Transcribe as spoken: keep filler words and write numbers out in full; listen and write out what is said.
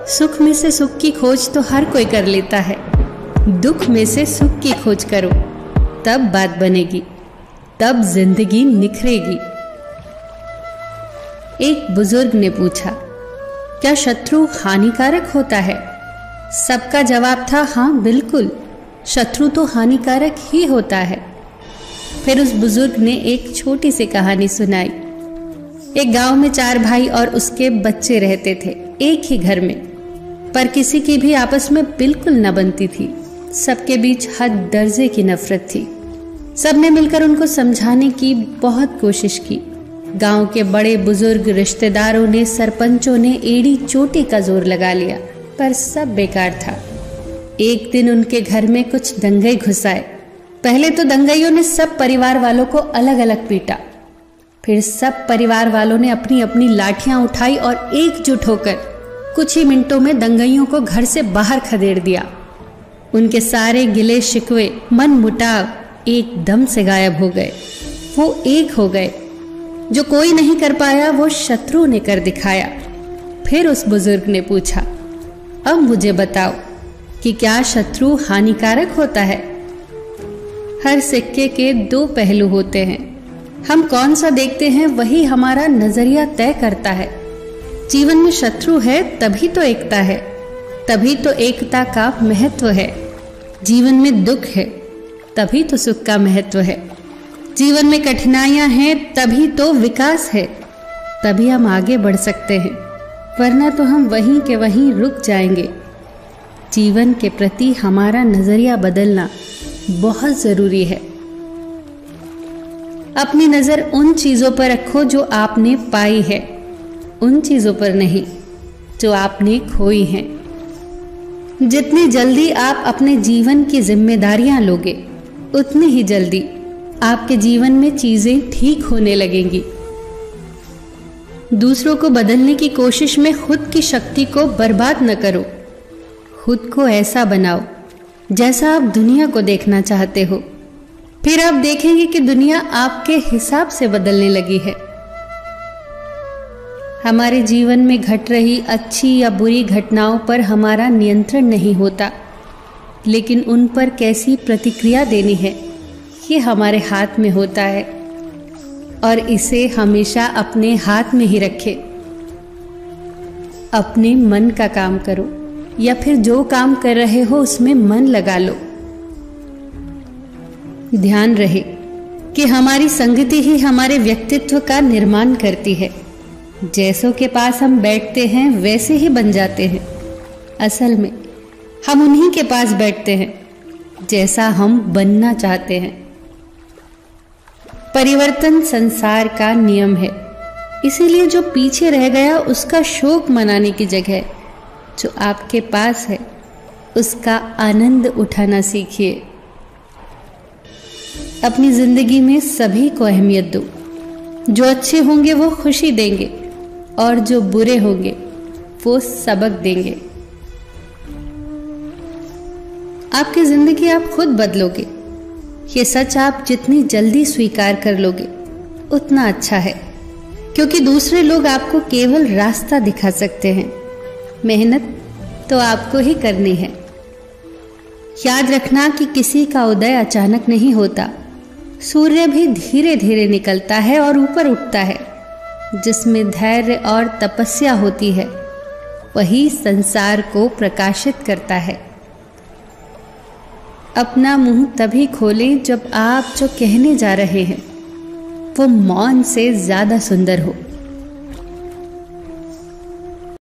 सुख में से सुख की खोज तो हर कोई कर लेता है, दुख में से सुख की खोज करो, तब बात बनेगी, तब जिंदगी निखरेगी। एक बुजुर्ग ने पूछा, क्या शत्रु हानिकारक होता है? सबका जवाब था, हाँ बिल्कुल, शत्रु तो हानिकारक ही होता है। फिर उस बुजुर्ग ने एक छोटी सी कहानी सुनाई। एक गांव में चार भाई और उसके बच्चे रहते थे, एक ही घर में, पर किसी की भी आपस में बिल्कुल न बनती थी। सबके बीच हद दर्जे की नफरत थी। सबने मिलकर उनको समझाने की बहुत कोशिश की। गांव के बड़े बुजुर्ग, रिश्तेदारों ने, सरपंचों ने एड़ी चोटी का जोर लगा लिया, पर सब बेकार था। एक दिन उनके घर में कुछ दंगई घुस आए। पहले तो दंगइयों ने सब परिवार वालों को अलग अलग पीटा। फिर सब परिवार वालों ने अपनी अपनी लाठियां उठाई और एकजुट होकर कुछ ही मिनटों में दंगइयों को घर से बाहर खदेड़ दिया। उनके सारे गिले शिकवे, मन मुटाव एकदम से गायब हो गए। वो एक हो गए। जो कोई नहीं कर पाया वो शत्रु ने कर दिखाया। फिर उस बुजुर्ग ने पूछा, अब मुझे बताओ कि क्या शत्रु हानिकारक होता है? हर सिक्के के दो पहलू होते हैं। हम कौन सा देखते हैं वही हमारा नजरिया तय करता है। जीवन में शत्रु है तभी तो एकता है, तभी तो एकता का महत्व है। जीवन में दुख है तभी तो सुख का महत्व है। जीवन में कठिनाइयां हैं तभी तो विकास है, तभी हम आगे बढ़ सकते हैं, वरना तो हम वहीं के वहीं रुक जाएंगे। जीवन के प्रति हमारा नजरिया बदलना बहुत जरूरी है। अपनी नजर उन चीजों पर रखो जो आपने पाई है, उन चीजों पर नहीं जो आपने खोई हैं। जितनी जल्दी आप अपने जीवन की जिम्मेदारियां लोगे, उतनी ही जल्दी आपके जीवन में चीजें ठीक होने लगेंगी। दूसरों को बदलने की कोशिश में खुद की शक्ति को बर्बाद न करो। खुद को ऐसा बनाओ जैसा आप दुनिया को देखना चाहते हो। फिर आप देखेंगे कि दुनिया आपके हिसाब से बदलने लगी है। हमारे जीवन में घट रही अच्छी या बुरी घटनाओं पर हमारा नियंत्रण नहीं होता, लेकिन उन पर कैसी प्रतिक्रिया देनी है ये हमारे हाथ में होता है, और इसे हमेशा अपने हाथ में ही रखें। अपने मन का काम करो, या फिर जो काम कर रहे हो उसमें मन लगा लो। ध्यान रहे कि हमारी संगति ही हमारे व्यक्तित्व का निर्माण करती है। जैसों के पास हम बैठते हैं वैसे ही बन जाते हैं। असल में हम उन्हीं के पास बैठते हैं जैसा हम बनना चाहते हैं। परिवर्तन संसार का नियम है, इसीलिए जो पीछे रह गया उसका शोक मनाने की जगह जो आपके पास है उसका आनंद उठाना सीखिए। अपनी जिंदगी में सभी को अहमियत दो। जो अच्छे होंगे वो खुशी देंगे, और जो बुरे होंगे वो सबक देंगे। आपकी जिंदगी आप खुद बदलोगे, ये सच आप जितनी जल्दी स्वीकार कर लोगे उतना अच्छा है, क्योंकि दूसरे लोग आपको केवल रास्ता दिखा सकते हैं, मेहनत तो आपको ही करनी है। याद रखना कि किसी का उदय अचानक नहीं होता। सूर्य भी धीरे धीरे निकलता है और ऊपर उठता है। जिसमें धैर्य और तपस्या होती है वही संसार को प्रकाशित करता है। अपना मुंह तभी खोलें जब आप जो कहने जा रहे हैं वो मौन से ज्यादा सुंदर हो।